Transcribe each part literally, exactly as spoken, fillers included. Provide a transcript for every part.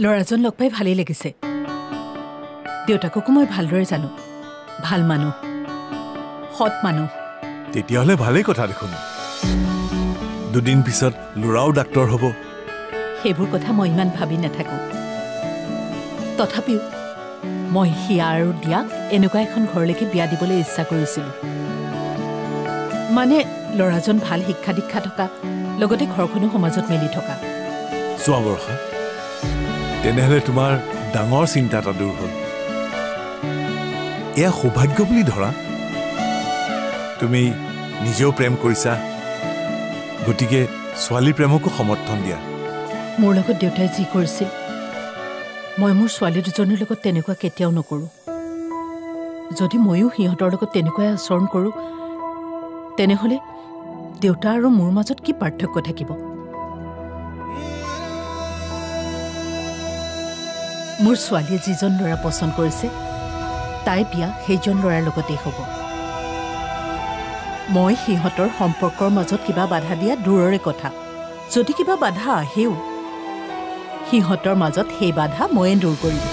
ল'ৰাজন লগ পাই ভালেই লাগিছে দেউতাককো মই ভালদৰে জানো ভাল মানুহ সৎ মানুহ তেতিয়াহ'লে ভালেই কথা দেখোন দুদিন পিছত ল'ৰাও ডাক্তৰ হ'ব সেইবোৰ কথা মই ইমান ভাবি নাথাকো তথাপিও মই হিয়া আৰু দিয়াক এনেকুৱা এখন ঘৰলৈকে বিয়া দিবলৈ ইচ্ছা কৰিছিলোঁ মানে ল'ৰাজন ভাল শিক্ষা দীক্ষা থকা লগতে ঘৰখনো সমাজত মিলি থকা চোৱা বৰষা তেনেহ'লে তোমাৰ ডাঙৰ চিন্তা এটা দূৰ হ'ল এয়া সৌভাগ্য বুলি ধৰা তুমি নিজেও প্ৰেম কৰিছা গতিকে ছোৱালী প্ৰেমকো সমৰ্থন দিয়া মোৰ লগত দেউতাই যি কৰিছিল মই মোৰ ছোৱালী দুজনীৰ লগত তেনেকুৱা কেতিয়াও নকৰোঁ যদি ময়ো সিহঁতৰ লগত তেনেকুৱাই আচৰণ কৰোঁ তেনেহ'লে দেউতা আৰু মোৰ মাজত কি পাৰ্থক্য থাকিব মোৰ ছোৱালীয়ে যিজন ল'ৰা পচন্দ কৰিছে তাই বিয়া সেইজন ল'ৰাৰ লগতেই হ'ব মই সিহঁতৰ সম্পৰ্কৰ মাজত কিবা বাধা দিয়া দূৰৰে কথা যদি কিবা বাধা আহেও সিহঁতৰ মাজত সেই বাধা ময়ে দূৰ কৰিম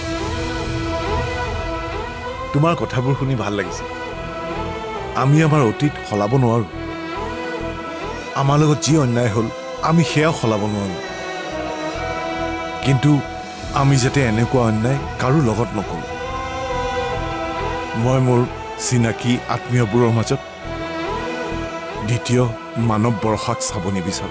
তোমাৰ কথাবোৰ শুনি ভাল লাগিছে আমি আমাৰ অতীত সলাব নোৱাৰোঁ আমাৰ লগত যি অন্যায় হ'ল আমি সেয়াও সলাব নোৱাৰোঁ কিন্তু আমি যাতে এনেকুৱা অন্যায় কাৰো লগত নকৰোঁ মই মোৰ চিনাকি আত্মীয়বোৰৰ মাজত দ্বিতীয় মানৱ বৰষাক চাব নিবিচাৰোঁ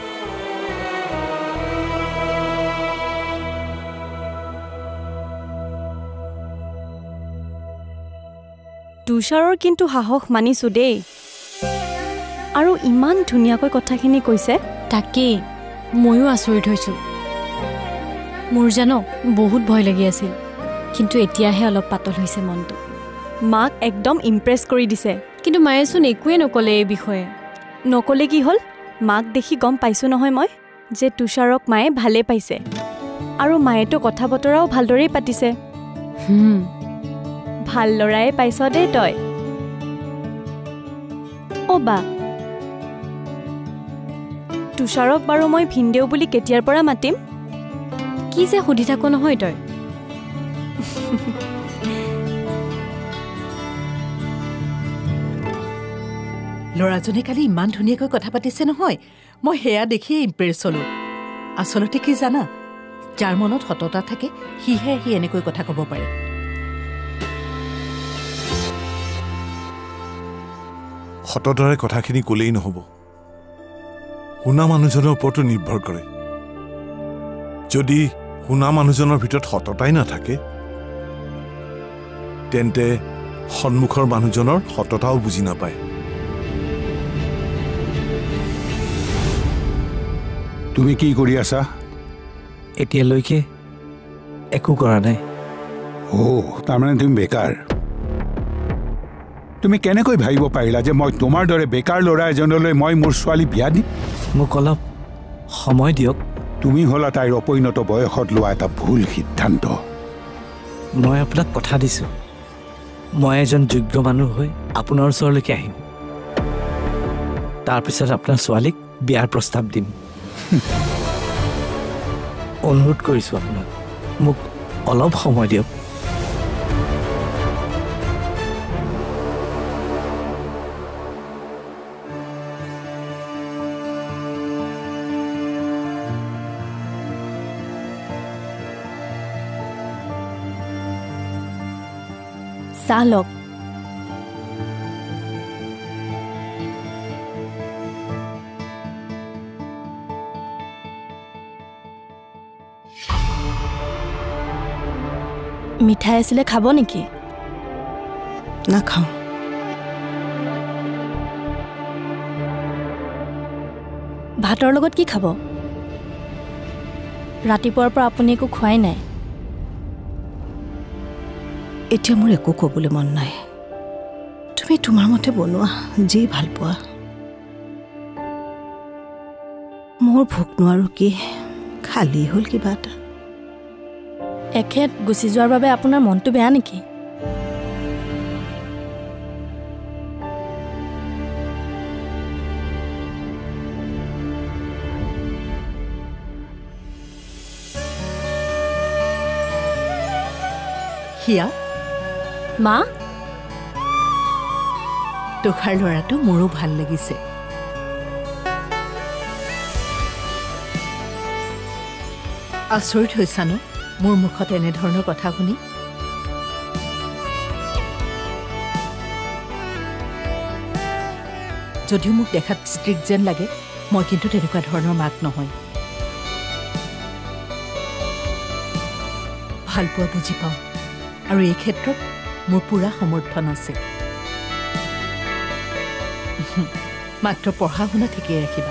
তুষাৰৰ কিন্তু সাহস মানিছো দেই আৰু ইমান ধুনীয়াকৈ কথাখিনি কৈছে তাকেই ময়ো আচৰিত হৈছোঁ মোৰ জানো বহুত ভয় লাগি আছিল কিন্তু এতিয়াহে অলপ পাতল হৈছে মনটো মাক একদম ইমপ্ৰেছ কৰি দিছে কিন্তু মায়েচোন একোৱে নকলে এই বিষয়ে নকলে কি হ'ল মাক দেখি গম পাইছোঁ নহয় মই যে তুষাৰক মায়ে ভালে পাইছে আৰু মায়েতো কথা বতৰাও ভালদৰেই পাতিছে হুম ভাল ল'ৰাই পাইছ দেই তই অ' বা তুষাৰক বাৰু মই ভিনদেউ বুলি কেতিয়াৰ পৰা মাতিম কি যে সুধি থাকো নহয় তই ল'ৰাজনে কালি ইমান ধুনীয়াকৈ কথা পাতিছে নহয় মই সেয়া দেখিয়ে ইমপ্ৰেছ হ'লোঁ আচলতে কি জানা যাৰ মনত সততা থাকে সিহে সি এনেকৈ কথা ক'ব পাৰে সততাৰে কথাখিনি ক'লেই নহ'ব শুনা মানুহজনৰ ওপৰতো নিৰ্ভৰ কৰে যদি শুনা মানুহজনৰ ভিতৰত সততাই নাথাকে তেন্তে সন্মুখৰ মানুহজনৰ সততাও বুজি নাপায় তুমি কি কৰি আছা এতিয়ালৈকে একো কৰা নাই ও তাৰমানে তুমি বেকাৰ তুমি কেনেকৈ ভাবিব পাৰিলা যে মই তোমাৰ দৰে বেকাৰ ল'ৰা এজনলৈ মই মোৰ ছোৱালী বিয়া দিম মোক অলপ সময় দিয়ক তুমি হ'লা তাইৰ অপৰিণত বয়সত লোৱা এটা ভুল সিদ্ধান্ত মই আপোনাক কথা দিছোঁ মই এজন যোগ্য মানুহ হৈ আপোনাৰ ওচৰলৈকে আহিম তাৰপিছত আপোনাৰ ছোৱালীক বিয়াৰ প্ৰস্তাৱ দিম অনুৰোধ কৰিছোঁ আপোনাক মোক অলপ সময় দিয়ক চাহ লওক মিঠাই আছিলে খাব নেকি নাখাওঁ ভাতৰ লগত কি খাব ৰাতিপুৱাৰ পৰা আপুনি একো খোৱাই নাই এতিয়া মোৰ একো ক'বলৈ মন নাই তুমি তোমাৰ মতে বনোৱা যি ভাল পোৱা মোৰ ভোক নোৱাৰো কি খালি হ'ল কিবা এটা এখেত গুচি যোৱাৰ বাবে আপোনাৰ মনটো বেয়া নেকি হিয়া মা তোষাৰ ল'ৰাটো মোৰো ভাল লাগিছে আচৰিত হৈছা ন মোৰ মুখত এনেধৰণৰ কথা শুনি যদিও মোক দেখাত ষ্ট্ৰিক্ট যেন লাগে মই কিন্তু তেনেকুৱা ধৰণৰ মাক নহয় ভাল পোৱা বুজি পাওঁ আৰু এই ক্ষেত্ৰত মোৰ পূৰা সমৰ্থন আছে মাত্ৰ পঢ়া শুনা ঠিকেই ৰাখিবা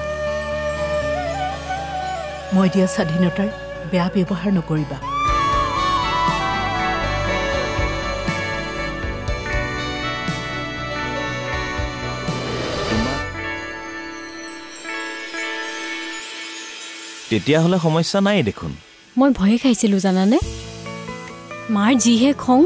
মই দিয়া স্বাধীনতাৰ বেয়া ব্যৱহাৰ নকৰিবা তেতিয়াহ'লে সমস্যা নাই দেখোন মই ভয়ে খাইছিলোঁ জানানে মাৰ যিহে খং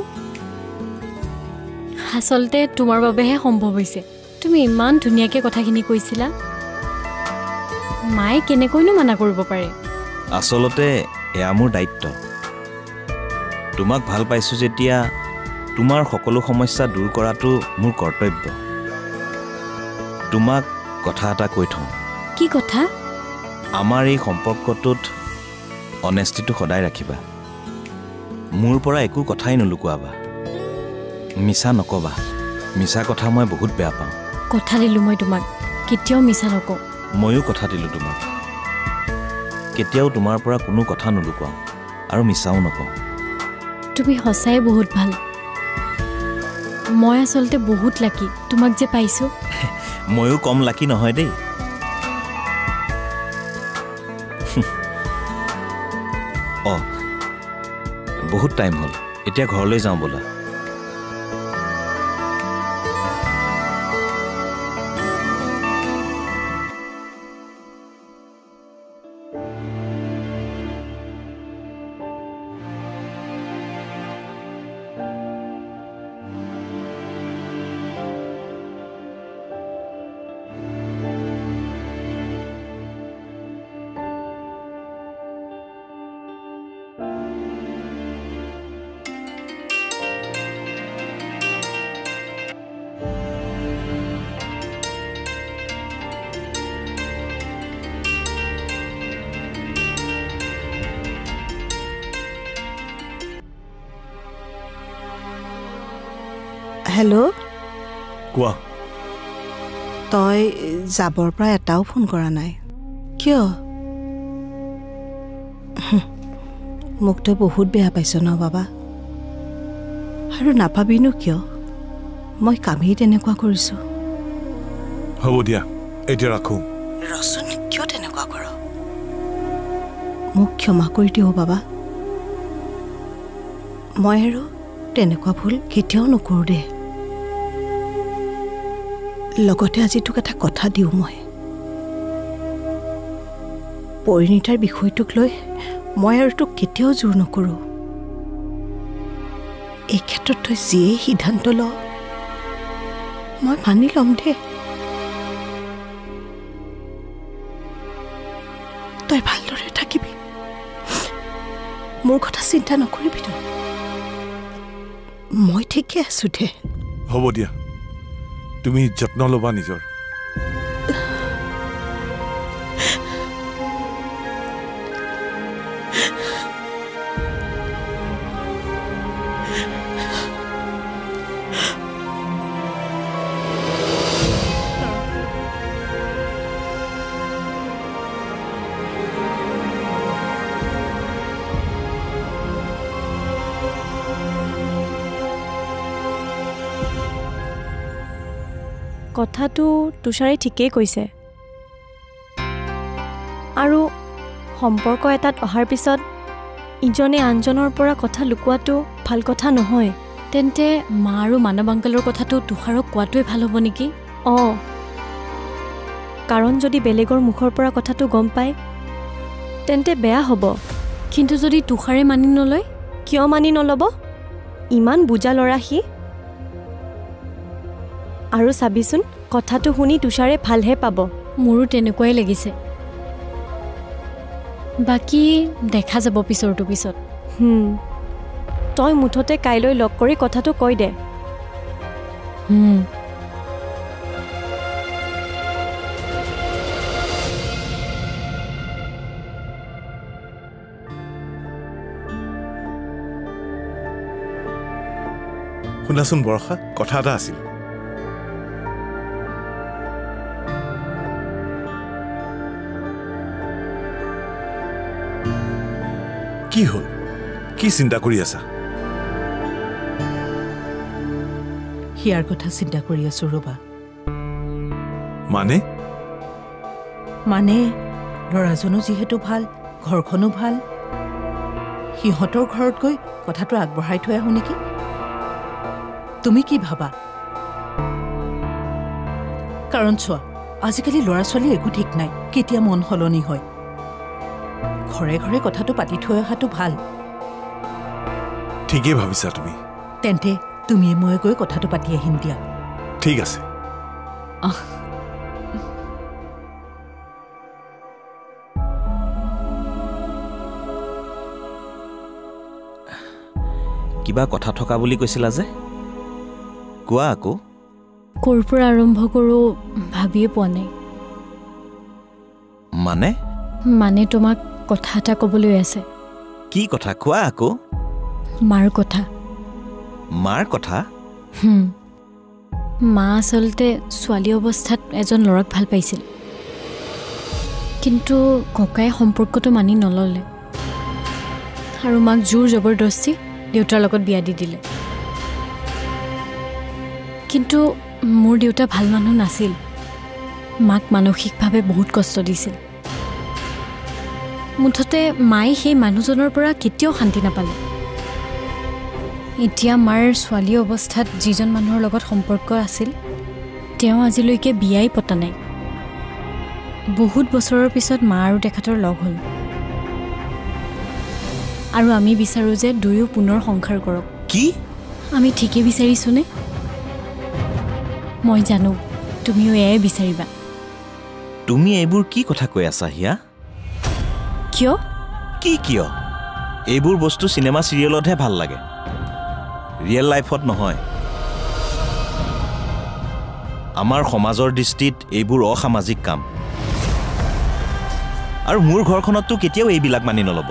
আচলতে তোমাৰ বাবেহে সম্ভৱ হৈছে তুমি ইমান ধুনীয়াকৈ কথাখিনি কৈছিলা মায়ে কেনেকৈনো মানা কৰিব পাৰে আচলতে এয়া মোৰ দায়িত্ব তোমাক ভাল পাইছোঁ যেতিয়া তোমাৰ সকলো সমস্যা দূৰ কৰাটো মোৰ কৰ্তব্য তোমাক কথা এটা কৈ থওঁ কি কথা আমাৰ এই সম্পৰ্কটোত অনেষ্টিটো সদায় ৰাখিবা মোৰ পৰা একো কথাই নলুকুৱাবা মিছা নকবা মিছা কথা মই বহুত বেয়া পাওঁ কথা দিলোঁ মই তোমাক কেতিয়াও মিছা নকওঁ ময়ো কথা দিলোঁ তোমাক কেতিয়াও তোমাৰ পৰা কোনো কথা নলুকুৱাওঁ আৰু মিছাও নকওঁ তুমি সঁচাই বহুত ভাল মই আচলতে বহুত লাকি তোমাক যে পাইছোঁ ময়ো কম লাকি নহয় দেই অঁ বহুত টাইম হ'ল এতিয়া ঘৰলৈ যাওঁ ব'লা হেল্ল' কোৱা তই যাবৰ পৰা এটাও ফোন কৰা নাই কিয় মোক তই বহুত বেয়া পাইছ ন বাবা আৰু নাপাবিনো কিয় মই কামেই তেনেকুৱা কৰিছোঁ হ'ব দিয়া এতিয়া ৰাখোঁ ৰচোন কিয় তেনেকুৱা কৰ মোক ক্ষমা কৰি দিওঁ বাবা মই আৰু তেনেকুৱা ভুল কেতিয়াও নকৰোঁ দে লগতে আজি তোক এটা কথা দিওঁ মই পৰিণীতাৰ বিষয়টোক লৈ মই আৰু তোক কেতিয়াও জোৰ নকৰোঁ এই ক্ষেত্ৰত তই যিয়েই সিদ্ধান্ত ল মই মানি ল'ম দে তই ভালদৰে থাকিবি মোৰ কথা চিন্তা নকৰিবি তই মই ঠিকে আছোঁ দে হ'ব দিয়া তুমি যত্ন ল'বা নিজৰ কথাটো তুষাৰে ঠিকেই কৈছে আৰু সম্পৰ্ক এটাত অহাৰ পিছত ইজনে আনজনৰ পৰা কথা লুকুৱাটো ভাল কথা নহয় তেন্তে মা আৰু মানৱ আংকলৰ কথাটো তুষাৰক কোৱাটোৱে ভাল হ'ব নেকি অঁ কাৰণ যদি বেলেগৰ মুখৰ পৰা কথাটো গম পায় তেন্তে বেয়া হ'ব কিন্তু যদি তুষাৰে মানি নলয় কিয় মানি নল'ব ইমান বুজা ল'ৰা সি আৰু চাবিচোন কথাটো শুনি তুষাৰে ভালহে পাব মোৰো তেনেকুৱাই লাগিছে বাকী দেখা যাব পিছৰটো পিছত হুম তই মুঠতে কাইলৈ লগ কৰি কথাটো কৈ দে। শুনাচোন বৰষা, কথা এটা আছিল। কি হ'ল? কি চিন্তা কৰি আছা? হিয়াৰ কথা চিন্তা কৰি আছো ৰবা। মানে মানে ল'ৰাজনো যিহেতু ভাল, ঘৰখনো ভাল, সিহঁতৰ ঘৰত গৈ কথাটো আগবঢ়াই থৈ আহো নেকি? তুমি কি ভাবা? কাৰণ চোৱা, আজিকালি ল'ৰা ছোৱালীৰ একো ঠিক নাই, কেতিয়া মন সলনি হয়। ঘৰে ঘৰে কথাটো পাতি থৈ অহাটো ভাল। ঠিকেই ভাবিছা তুমি। তেন্তে তুমি মই গৈ কথাটো পাতি আহিম দিয়া। ঠিক আছে। কিবা কথা থকা বুলি কৈছিলা যে, কোৱা আকৌ। ক'ৰ পৰা আৰম্ভ কৰোঁ ভাবিয়ে পোৱা নাই। মানে মানে তোমাক কথা এটা ক'বলৈ আছে। কি কথা কোৱা আকৌ? মাৰ কথা। মাৰ কথা? হুম মা আচলতে ছোৱালী অৱস্থাত এজন ল'ৰাক ভাল পাইছিল, কিন্তু ককাই সম্পৰ্কটো মানি নল'লে আৰু মাক জোৰ জবৰদস্তি দেউতাৰ লগত বিয়া দি দিলে। কিন্তু মোৰ দেউতা ভাল মানুহ নাছিল, মাক মানসিকভাৱে বহুত কষ্ট দিছিল। মুঠতে মায়ে সেই মানুহজনৰ পৰা কেতিয়াও শান্তি নাপালে। এতিয়া মাৰ ছোৱালী অৱস্থাত যিজন মানুহৰ লগত সম্পৰ্ক আছিল, তেওঁ আজিলৈকে বিয়াই পতা নাই। বহুত বছৰৰ পিছত মা আৰু তেখেতৰ লগ হ'ল, আৰু আমি বিচাৰোঁ যে দুয়ো পুনৰ সংসাৰ কৰক। কি? আমি ঠিকেই বিচাৰিছোঁনে? মই জানো তুমিও এয়াই বিচাৰিবা। তুমি এইবোৰ কি কথা কৈ আছা হিয়া? কিয়? কি কিয়? এইবোৰ বস্তু চিনেমা চিৰিয়েলতহে ভাল লাগে, ৰিয়েল লাইফত নহয়। আমাৰ সমাজৰ দৃষ্টিত এইবোৰ অসামাজিক কাম, আৰু মোৰ ঘৰখনততো কেতিয়াও এইবিলাক মানি নল'ব।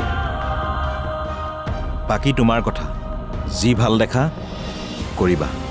বাকী তোমাৰ কথা, যি ভাল দেখা কৰিবা।